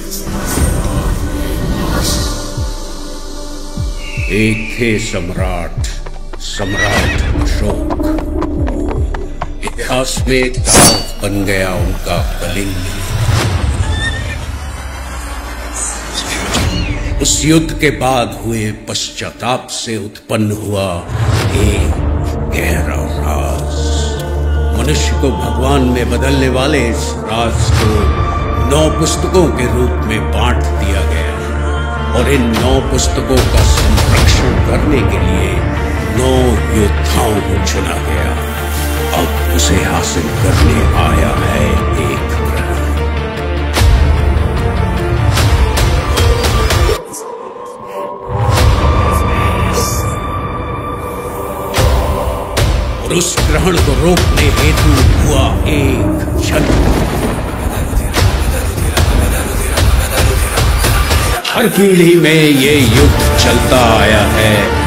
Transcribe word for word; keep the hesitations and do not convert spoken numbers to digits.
एक थे सम्राट, सम्राट अशोक। इतिहास में दाग बन गया उनका कलिंग। उस युद्ध के बाद हुए पश्चाताप से उत्पन्न हुआ एक गहरा राज। मनुष्य को भगवान में बदलने वाले इस राज को नौ पुस्तकों के रूप में बांट दिया गया और इन नौ पुस्तकों का संरक्षण करने के लिए नौ योद्धाओं को चुना गया। अब उसे हासिल करने आया है एक ग्रह। और उस ग्रहण को रोकने हेतु हुआ एक यज्ञ। हर पीढ़ी में ये युद्ध चलता आया है।